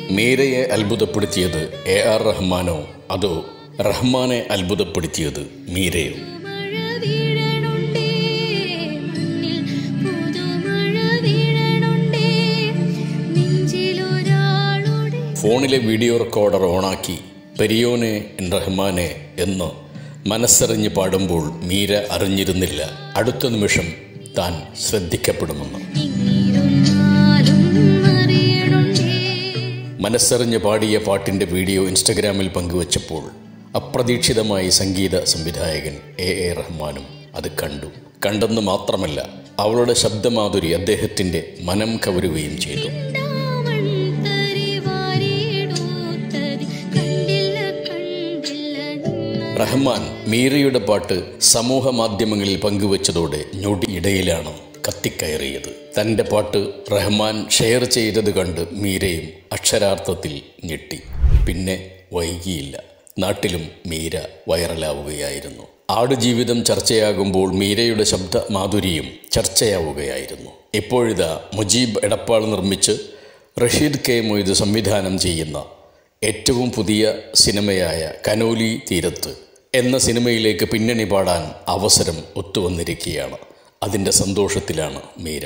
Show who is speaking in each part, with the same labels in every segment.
Speaker 1: മീരയെ അത്ഭുതപ്പെടുത്തിയത് AR റഹ്മാനോ അതോ റഹ്മാനെ അത്ഭുതപ്പെടുത്തിയത് മീരയോ? ഫോണിലെ വീഡിയോ റെക്കോർഡർ ഓണാക്കി പെരിയോനെ റഹ്മാനെ എന്ന് മനസ്സറിഞ്ഞ് പാടുമ്പോൾ മീര അറിഞ്ഞിരുന്നില്ല അടുത്ത നിമിഷം താൻ ശ്രദ്ധിക്കപ്പെടുമെന്ന്. മനസ്സറിഞ്ഞ് പാടിയ പാട്ടിൻ്റെ വീഡിയോ ഇൻസ്റ്റഗ്രാമിൽ പങ്കുവച്ചപ്പോൾ അപ്രതീക്ഷിതമായി സംഗീത സംവിധായകൻ AR റഹ്മാനും അത് കണ്ടെന്ന് മാത്രമല്ല അവളുടെ ശബ്ദമാധുരി അദ്ദേഹത്തിൻ്റെ മനം കവരുകയും ചെയ്തു. റഹ്മാൻ മീരയുടെ പാട്ട് സമൂഹ മാധ്യമങ്ങളിൽ പങ്കുവച്ചതോടെ ഞൊടിയിടയിലാണ് കത്തിക്കയറിയത്. തൻ്റെ പാട്ട് റഹ്മാൻ ഷെയർ ചെയ്തത് കണ്ട് മീരയും അക്ഷരാർത്ഥത്തിൽ ഞെട്ടി. പിന്നെ വൈകിയില്ല, നാട്ടിലും മീര വൈറലാവുകയായിരുന്നു. ആടുജീവിതം ചർച്ചയാകുമ്പോൾ മീരയുടെ ശബ്ദ മാധുരിയും ചർച്ചയാവുകയായിരുന്നു. ഇപ്പോഴിതാ മുജീബ് എടപ്പാൾ നിർമ്മിച്ച് റഷീദ് K. മൊയ്ത് സംവിധാനം ചെയ്യുന്ന ഏറ്റവും പുതിയ സിനിമയായ കനോലി തീരത്ത് എന്ന സിനിമയിലേക്ക് പിന്നണി പാടാൻ അവസരം ഒത്തുവന്നിരിക്കുകയാണ്. അതിൻ്റെ സന്തോഷത്തിലാണ് മീര.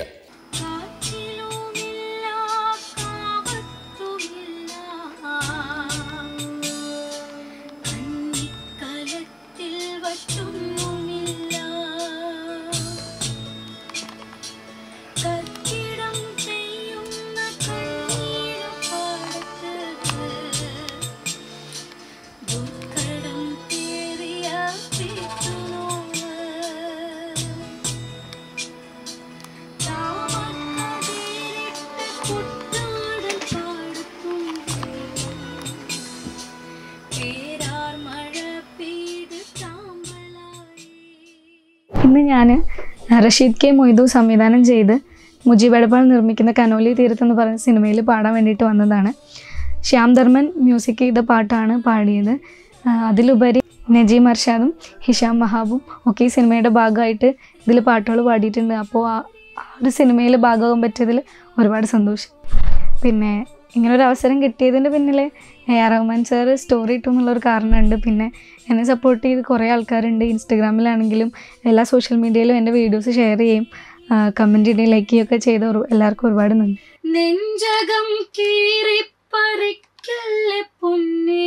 Speaker 2: ഇന്ന് ഞാൻ റഷീദ് K. മൊയ്തു സംവിധാനം ചെയ്ത് മുജീബ് എടപ്പാൾ നിർമ്മിക്കുന്ന കനോലി തീരത്ത് എന്ന് പറയുന്ന സിനിമയിൽ പാടാൻ വേണ്ടിയിട്ട് വന്നതാണ്. ശ്യാം ധർമ്മൻ മ്യൂസിക് ചെയ്ത പാട്ടാണ് പാടിയത്. അതിലുപരി നജീം അർഷാദും ഹിഷാം വഹാബും ഒക്കെ ഈ സിനിമയുടെ ഭാഗമായിട്ട് ഇതിൽ പാട്ടുകൾ പാടിയിട്ടുണ്ട്. അപ്പോൾ ആ ഒരു സിനിമയിൽ ഭാഗമാകാൻ പറ്റിയതിൽ ഒരുപാട് സന്തോഷം. പിന്നെ ഇങ്ങനൊരു അവസരം കിട്ടിയതിൻ്റെ പിന്നിൽ AR റഹ്മാൻ സാർ സ്റ്റോറി ഇട്ടു എന്നുള്ളൊരു കാരണമുണ്ട്. പിന്നെ എന്നെ സപ്പോർട്ട് ചെയ്ത് കുറേ ആൾക്കാരുണ്ട്. ഇൻസ്റ്റഗ്രാമിലാണെങ്കിലും എല്ലാ സോഷ്യൽ മീഡിയയിലും എൻ്റെ വീഡിയോസ് ഷെയർ ചെയ്യും, കമൻറ്റ് ഇടുകയും ലൈക്ക് ചെയ്യുകയൊക്കെ ചെയ്ത എല്ലാവർക്കും ഒരുപാട് നന്ദി.
Speaker 3: നെഞ്ചകം കീറിപ്പറിക്കല്ലേ പൊന്നേ,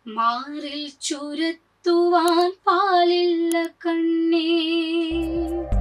Speaker 3: മാറിൽ ചുരത്തുവാൻ പാലില്ല കണ്ണേ.